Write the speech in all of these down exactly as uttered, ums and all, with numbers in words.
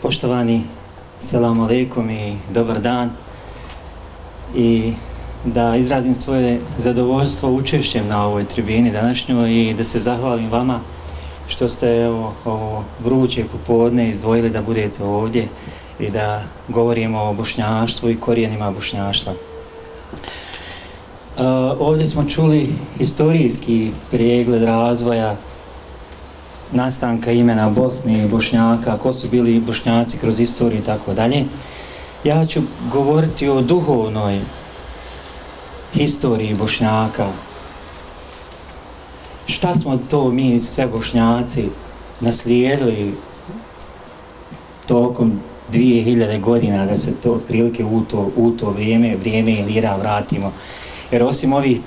Poštovani, selamu alejkum i dobar dan. I da izrazim svoje zadovoljstvo učešćem na ovoj tribini današnjoj i da se zahvalim vama što ste evo, ovo vruće popodne izdvojili da budete ovdje i da govorimo o bošnjaštvu i korijenima bošnjaštva. Uh, ovdje smo čuli historijski pregled razvoja nastanka imena Bosne i Bošnjaka, ko su bili Bošnjaci kroz istoriju i tako dalje. Ja ću govoriti o duhovnoj historiji Bošnjaka. Šta smo to mi sve Bošnjaci naslijedili tokom dvije hiljade godina da se to otprilike u to, u to vrijeme, vrijeme Ilira vratimo. Jer osim ovih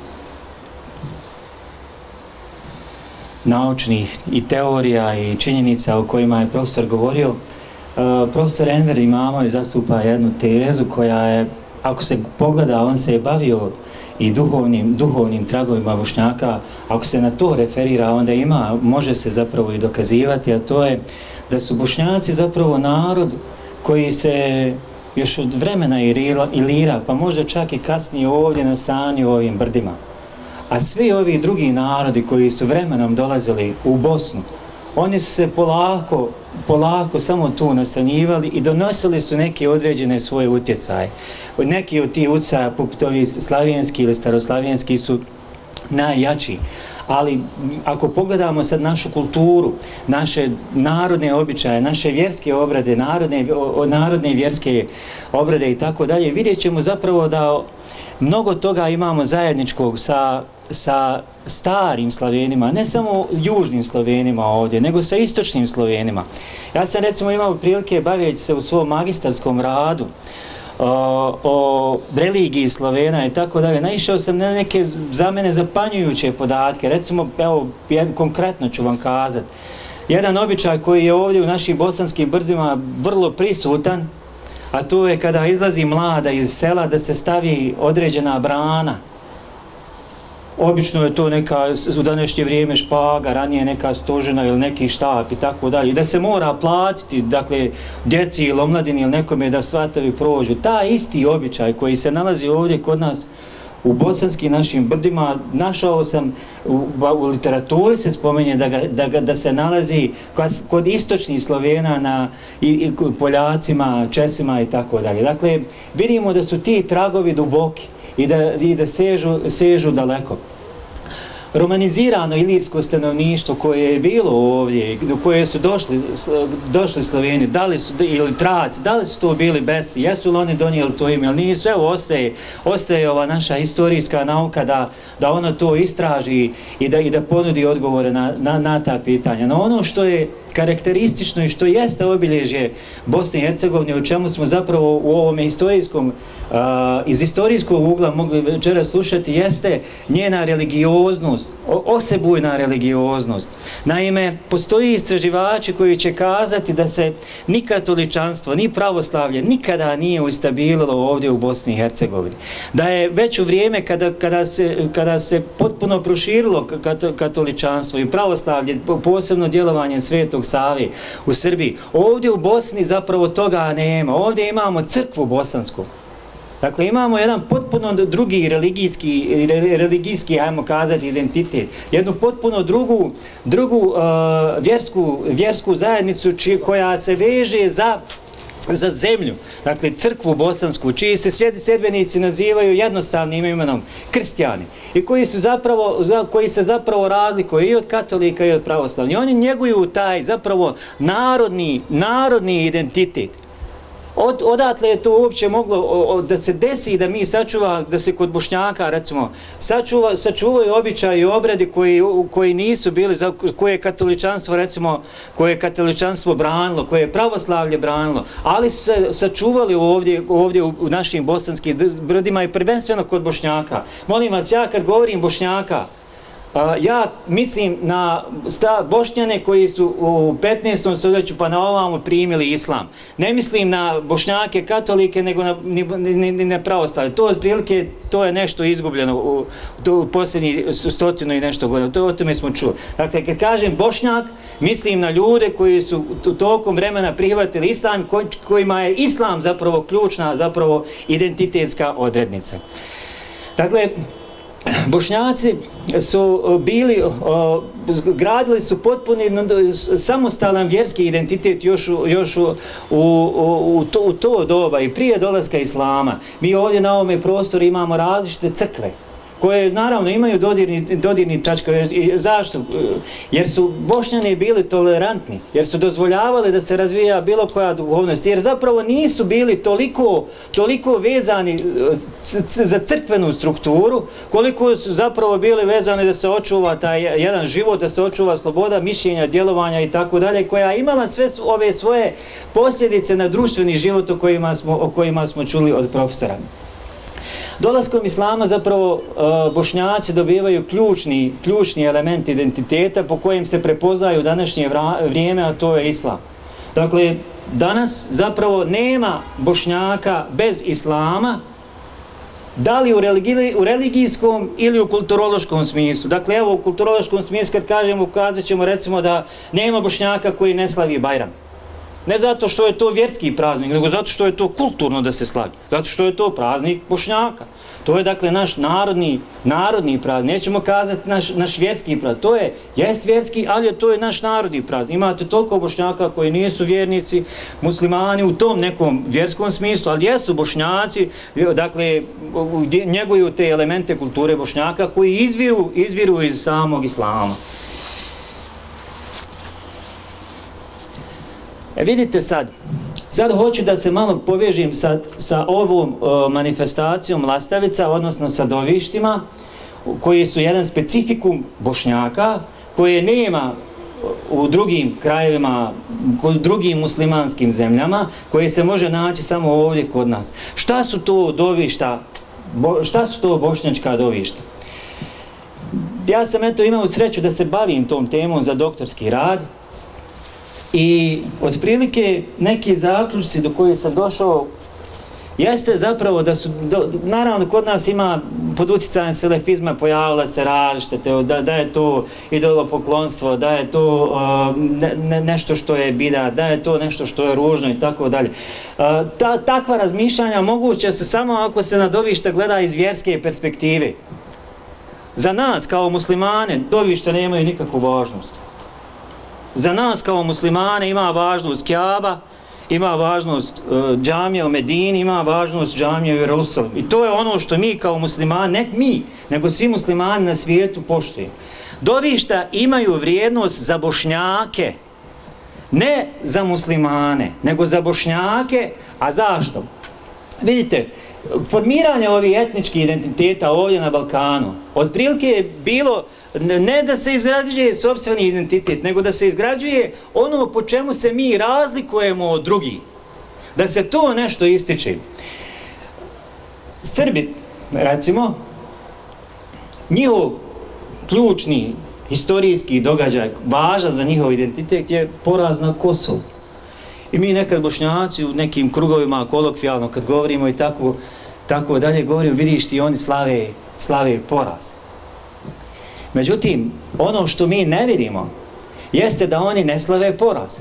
naučnih i teorija i činjenica o kojima je profesor govorio, uh, profesor Enver Imamov zastupa jednu tezu koja je, ako se pogleda, on se je bavio i duhovnim, duhovnim tragovima Bošnjaka, ako se na to referira, onda ima, može se zapravo i dokazivati, a to je da su Bošnjaci zapravo narod koji se još od vremena Ilira, pa možda čak i kasnije ovdje nastanio u ovim brdima. A svi ovi drugi narodi koji su vremenom dolazili u Bosnu, oni su se polako, polako samo tu nastanjivali i donosili su neke određene svoje utjecaje. Neki od tih utjecaja, poput ovi slavijenski ili staroslavijenski, su najjači. Ali ako pogledamo sad našu kulturu, naše narodne običaje, naše vjerske obrade, narodne, narodne vjerske obrade i tako dalje, vidjet ćemo zapravo da mnogo toga imamo zajedničkog sa, sa starim Slovenima, ne samo južnim Slovenima ovdje, nego sa istočnim Slovenima. Ja sam recimo imao prilike baviti se u svom magistarskom radu o, o religiji Slovena i tako dalje. Naišao sam na neke za mene zapanjujuće podatke. Recimo, evo, konkretno ću vam kazati. Jedan običaj koji je ovdje u našim bosanskim brzima vrlo prisutan, a to je kada izlazi mlada iz sela da se stavi određena brana. Obično je to neka, u današnje vrijeme špaga, ranije neka stožena ili neki štap i tako dalje. I da se mora platiti, dakle, djeci ili omladini ili nekome da svatovi prođu. Ta isti običaj koji se nalazi ovdje kod nas u bosanskim našim brdima, našao sam, u, u literaturi se spominje da, ga, da, ga, da se nalazi kod, kod istočnih Slovena na i, i Poljacima, Česima i tako dalje. Dakle, vidimo da su ti tragovi duboki i da, i da sežu, sežu daleko. Romanizirano ilirsko stanovništvo koje je bilo ovdje, do koje su došli, došli Sloveni, da li su, ili Traci, da li su to bili Besi, jesu li oni donijeli to ime, ali nisu, evo ostaje, ostaje ova naša historijska nauka da, da ona to istraži i da, i da ponudi odgovore na, na, na ta pitanja. No ono što je karakteristično i što jeste obilježje Bosne i Hercegovine, o čemu smo zapravo u ovom historijskom, uh, iz historijskog ugla mogli večeras slušati, jeste njena religioznost, osebujna religioznost. Naime, postoji istraživači koji će kazati da se ni katoličanstvo, ni pravoslavlje nikada nije ustabililo ovdje u Bosni i Hercegovini. Da je već u vrijeme kada, kada, se, kada se potpuno proširilo katoličanstvo i pravoslavlje, posebno djelovanje Svetog Save u Srbiji, ovdje u Bosni zapravo toga nema. Ovdje imamo crkvu bosansku. Dakle, imamo jedan potpuno drugi religijski, religijski, ajmo kazati, identitet. Jednu potpuno drugu, drugu uh, vjersku, vjersku zajednicu či, koja se veže za za zemlju, dakle crkvu bosansku, čiji se sedbenici nazivaju jednostavnim imenom kristijani i koji su zapravo, koji se zapravo razlikuju i od katolika i od pravoslavnih. Oni njeguju taj zapravo narodni, narodni identitet. Od, odatle je to uopće moglo o, da se desi da mi sačuva, da se kod Bošnjaka recimo sačuva, sačuvaju običaji i obredi koji, koji nisu bili, za koje je katoličanstvo recimo, koje je katoličanstvo branilo, koje je pravoslavlje branilo, ali su se sačuvali ovdje, ovdje u, u našim bosanskim brdima i prvenstveno kod Bošnjaka. Molim vas, ja kad govorim Bošnjaka, Ja mislim na Bošnjane koji su u petnaestom stoljeću pa na ovamo primili islam. Ne mislim na Bošnjake, katolike, nego na, ni, ni na pravoslavlje. To otprilike, to je nešto izgubljeno u, u posljednjih stotinu i nešto godina. To o tome smo čuli. Dakle, kad kažem Bošnjak, mislim na ljude koji su tokom vremena prihvatili islam, kojima je islam zapravo ključna, zapravo identitetska odrednica. Dakle, Bošnjaci su bili, gradili su potpuni samostalan vjerski identitet još, u, još u, u, u, to, u to doba i prije dolaska islama. Mi ovdje na ovome prostoru imamo različite crkve koje naravno imaju dodirni, dodirni tačka. Zašto? Jer su Bošnjani bili tolerantni, jer su dozvoljavali da se razvija bilo koja duhovnost, jer zapravo nisu bili toliko, toliko vezani za crkvenu strukturu, koliko su zapravo bili vezani da se očuva taj jedan život, da se očuva sloboda mišljenja, djelovanja i tako dalje, koja je imala sve ove svoje posljedice na društveni život o kojima smo, o kojima smo čuli od profesora. Dolaskom islama zapravo uh, Bošnjaci dobivaju ključni, ključni element identiteta po kojem se prepoznaju u današnje vrijeme, a to je islam. Dakle, danas zapravo nema Bošnjaka bez islama, da li u, religi, u religijskom ili u kulturološkom smislu. Dakle, evo u kulturološkom smislu kad kažemo, ukazat ćemo recimo da nema Bošnjaka koji ne slavi Bajram. Ne zato što je to vjerski praznik, nego zato što je to kulturno da se slavi. Zato što je to praznik Bošnjaka. To je dakle naš narodni, narodni praznik. Nećemo kazati naš, naš vjerski praznik. To je, jest vjerski, ali je, to je naš narodni praznik. Imate toliko Bošnjaka koji nisu vjernici, muslimani u tom nekom vjerskom smislu, ali jesu Bošnjaci, dakle, njeguju te elemente kulture Bošnjaka koji izviru, izviru iz samog islama. E vidite sad, sad hoću da se malo povežim sa, sa ovom o, manifestacijom lastavica, odnosno sa dovištima, koji su jedan specifikum Bošnjaka, koje nema u drugim krajevima, u drugim muslimanskim zemljama, koje se može naći samo ovdje kod nas. Šta su to dovišta, bo, šta su to bošnjačka dovišta? Ja sam eto imao sreću da se bavim tom temom za doktorski rad, i otprilike neki zaključci do kojih sam došao jeste zapravo da su, do, naravno kod nas ima pod utjecajem selefizma pojavila se različite, da, da je to idolopoklonstvo, da je to uh, ne, ne, nešto što je bida, da je to nešto što je ružno i tako dalje. Uh, ta, takva razmišljanja moguće su samo ako se na dovište gleda iz vjerske perspektive. Za nas kao muslimane dovište nemaju nikakvu važnost. Za nas kao muslimane ima važnost Kjaba, ima važnost uh, džamija u Medini, ima važnost džamija u Jerusalimu. I to je ono što mi kao muslimani, ne mi, nego svi muslimani na svijetu poštujemo. Dovišta imaju vrijednost za Bošnjake, ne za muslimane, nego za Bošnjake. A zašto? Vidite, formiranje ovih etničkih identiteta ovdje na Balkanu, otprilike je bilo ne da se izgrađuje sopstveni identitet, nego da se izgrađuje ono po čemu se mi razlikujemo od drugih. Da se to nešto ističe. Srbi, recimo, njihov ključni historijski događaj, važan za njihov identitet, je poraz na Kosovu. I mi nekad Bošnjaci u nekim krugovima, kolokvijalno, kad govorimo i tako, tako dalje, govorimo, vidiš ti, oni slave, slave poraz. Međutim, ono što mi ne vidimo, jeste da oni ne slave poraz.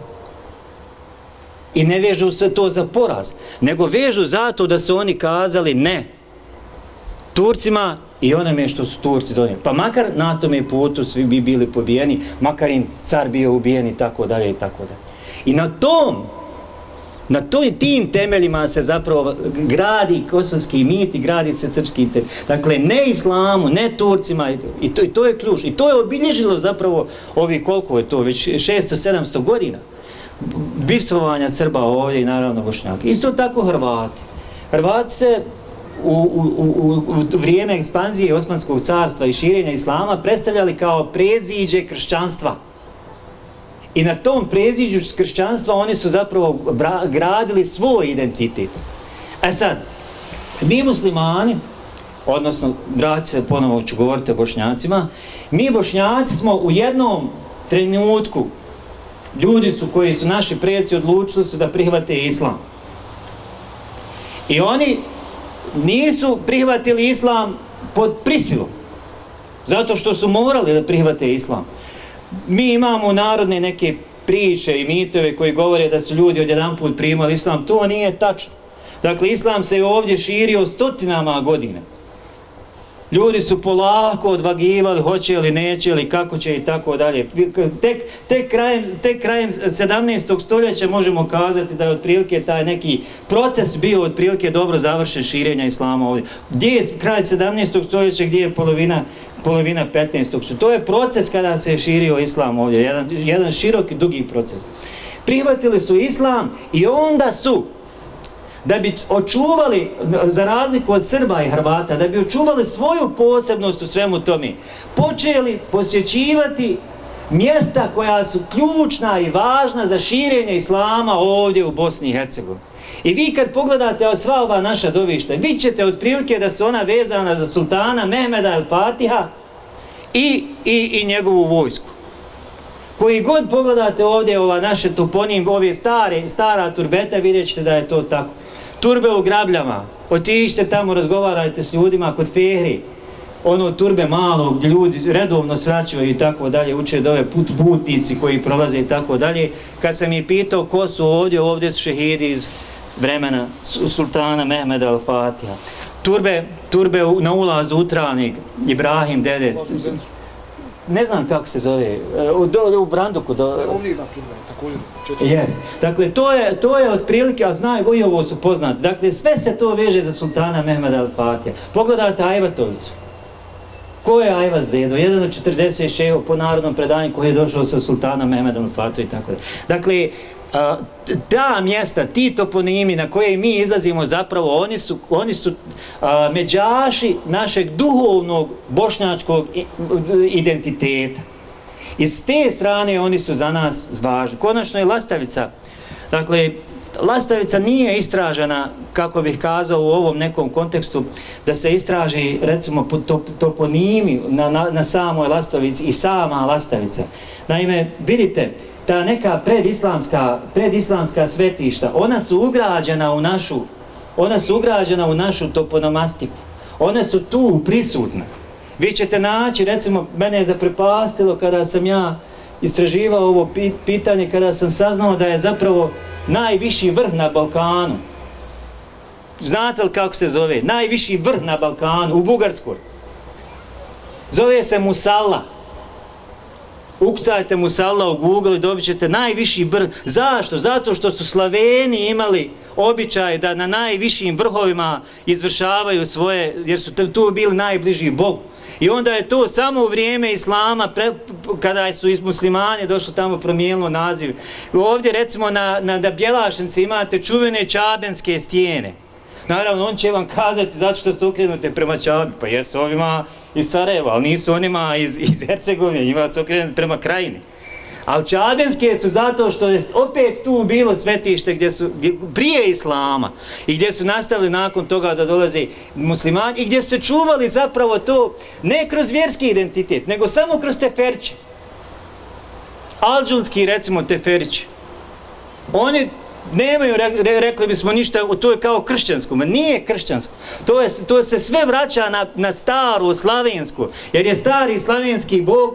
I ne vežu sve to za poraz, nego vežu zato da su oni kazali ne Turcima i onome što su Turci donijeli. Pa makar na tome putu svi bi bili pobijeni, makar im car bio ubijen i tako dalje i tako dalje. I na tom, na toj, tim temeljima se zapravo gradi kosovski mit i gradi se srpski temelj. Dakle, ne islamu, ne Turcima, i to, i to je ključ. I to je obilježilo zapravo ovi, koliko je to, već šesto sedamsto godina bivstvovanja Srba ovdje i naravno Bošnjaka. Isto tako Hrvati. Hrvati se u, u, u, u vrijeme ekspanzije Osmanskog carstva i širenja islama predstavljali kao predziđe kršćanstva. I na tom preziđu kršćanstva oni su zapravo gradili svoj identitet. A sad, mi muslimani odnosno, vrati se, ponovo ću govoriti o Bošnjacima, mi Bošnjaci smo u jednom trenutku, ljudi su koji su naši preci odlučili su da prihvate islam. I oni nisu prihvatili islam pod prisilom, zato što su morali da prihvate islam. Mi imamo narodne neke priče i mitove koji govore da su ljudi odjedanput primali islam, to nije tačno. Dakle, islam se je ovdje širio stotinama godina. Ljudi su polako odvagivali, hoće ili neće ili kako će i tako dalje. Tek, tek, krajem, tek krajem sedamnaestog stoljeća možemo kazati da je otprilike taj neki proces bio otprilike dobro završen širenja islama ovdje. Gdje je kraj sedamnaestog stoljeća, gdje je polovina, polovina petnaestog stoljeća? To je proces kada se je širio islam ovdje, jedan, jedan širok i dugi proces. Prihvatili su islam i onda su, da bi očuvali, za razliku od Srba i Hrvata, da bi očuvali svoju posebnost u svemu tome, počeli posjećivati mjesta koja su ključna i važna za širenje islama ovdje u Bosni i Hercegovini. I vi kad pogledate sva ova naša dovišta, vi ćete otprilike da su ona vezana za sultana Mehmeda el Fatiha i, i, i njegovu vojsku. Koji god pogledate ovdje ova naše toponim, ove stare, stara turbeta, vidjet ćete da je to tako. Turbe u Grabljama, otište tamo, razgovarajte s ljudima kod Fehri, ono turbe malo gdje ljudi redovno svraćaju i tako dalje, uče dove put, putnici koji prolaze i tako dalje. Kad sam ih pitao ko su ovdje, ovdje su šehidi iz vremena sultana Mehmeda el Fatiha. Turbe, turbe na ulazu u Travnik, Ibrahim Dede. Ne znam kako se zove, u, do, u Branduku. Do... Ovdje ima turbe, također. Yes. Dakle, to je, to je otprilike, a znaju, i ovo su poznati. Dakle, sve se to veže za sultana Mehmeda el Fatiha. Pogledajte Ajvatovicu. Ko je Ajvaz dedo? Jedan od četrdeset šeho po narodnom predanju koji je došao sa sultana Mehmeda el Fatiha i tako da. Dakle, a, ta mjesta, ti toponimi na koje mi izlazimo zapravo, oni su, oni su a, međaši našeg duhovnog bošnjačkog identiteta. I s te strane oni su za nas važni. Konačno je Lastavica. Dakle, Lastavica nije istražena, kako bih kazao u ovom nekom kontekstu, da se istraži, recimo, po toponimi na, na, na samoj Lastavici i sama Lastavica. Naime, vidite, ta neka predislamska, predislamska svetišta, ona su ugrađena u našu, ona su ugrađena u našu toponomastiku. One su tu prisutne. Vi ćete naći, recimo, mene je zaprepastilo kada sam ja istraživao ovo pitanje, kada sam saznao da je zapravo najviši vrh na Balkanu. Znate li kako se zove? Najviši vrh na Balkanu, u Bugarskoj. Zove se Musalla. Ukucajte Musalla u Google i dobit ćete najviši vrh. Zašto? Zato što su Slaveni imali običaj da na najvišim vrhovima izvršavaju svoje, jer su tu bili najbliži Bogu. I onda je to samo u vrijeme Islama, pre, kada su iz muslimani došli tamo, promijenilo naziv. Ovdje recimo na, na, na Bjelašnici imate čuvene čabenske stijene. Naravno, on će vam kazati zato što se okrenute prema Čabi. Pa jesu ovima iz Sarajeva, ali nisu onima iz, iz Hercegovine, njima se okrenuti prema krajini. Ali čabenske su zato što je opet tu bilo svetište gdje su, gdje, prije Islama i gdje su nastavili nakon toga da dolaze muslimani i gdje su se čuvali zapravo to ne kroz vjerski identitet, nego samo kroz teferiće. Alđunski, recimo, teferići. Oni nemaju, re, rekli bismo, ništa, to je kao kršćansko, ma nije kršćansko. To, je, to se sve vraća na, na staru slavensku, jer je stari slavenski bog,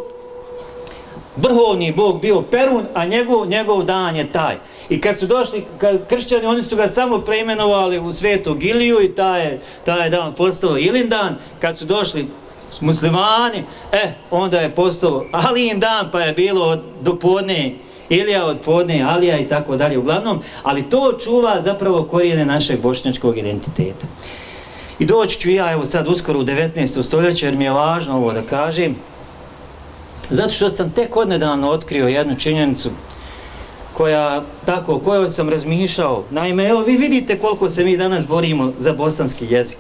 vrhovni bog bio Perun, a njegov, njegov dan je taj. I kad su došli kad kršćani, oni su ga samo preimenovali u Svetog Iliju i taj, taj dan postao Ilin dan. Kad su došli muslimani, e, onda je postao Alijin dan, pa je bilo od, do podne Ilija, od podne Alija i tako dalje. Uglavnom, ali to čuva zapravo korijene našeg bošnjačkog identiteta. I doći ću ja, evo sad uskoro u devetnaesto stoljeće, jer mi je važno ovo da kažem, zato što sam tek odnedavno otkrio jednu činjenicu koja, tako, o kojoj sam razmišljao. Naime, evo, vi vidite koliko se mi danas borimo za bosanski jezik.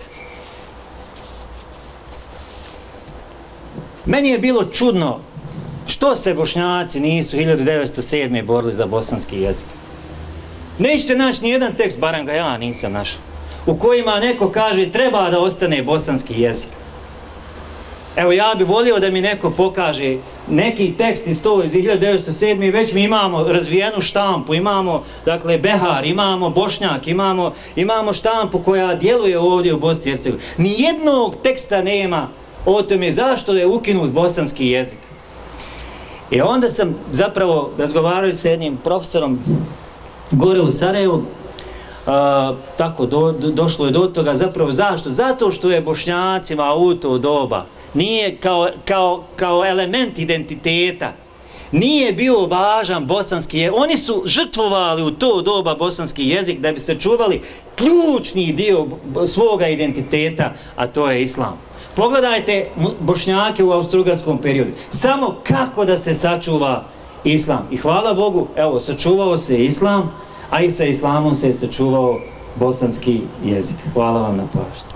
Meni je bilo čudno što se Bošnjaci nisu hiljadu devetsto sedme. borili za bosanski jezik. Nećete naći ni jedan tekst, barem ga ja nisam našao. u kojima neko kaže treba da ostane bosanski jezik. Evo, ja bih volio da mi neko pokaže neki tekst iz to iz hiljadu devetsto sedme. Već mi imamo razvijenu štampu, imamo, dakle, Behar, imamo Bošnjak, imamo, imamo štampu koja djeluje ovdje u Bosni i Hercegovini. Nijednog teksta nema o tome zašto je ukinut bosanski jezik. I onda sam zapravo razgovarao s jednim profesorom gore u Sarajevu. Uh, tako do, do, došlo je do toga zapravo zašto? Zato što je Bošnjacima u to doba nije kao, kao, kao element identiteta nije bio važan bosanski jezik. Oni su žrtvovali u to doba bosanski jezik da bi se čuvali ključni dio svoga identiteta, a to je islam. Pogledajte Bošnjake u austrougarskom periodu. Samo kako da se sačuva islam. I hvala Bogu, evo, sačuvao se islam, a i sa islamom se je sačuvao bosanski jezik. Hvala vam na pažnji.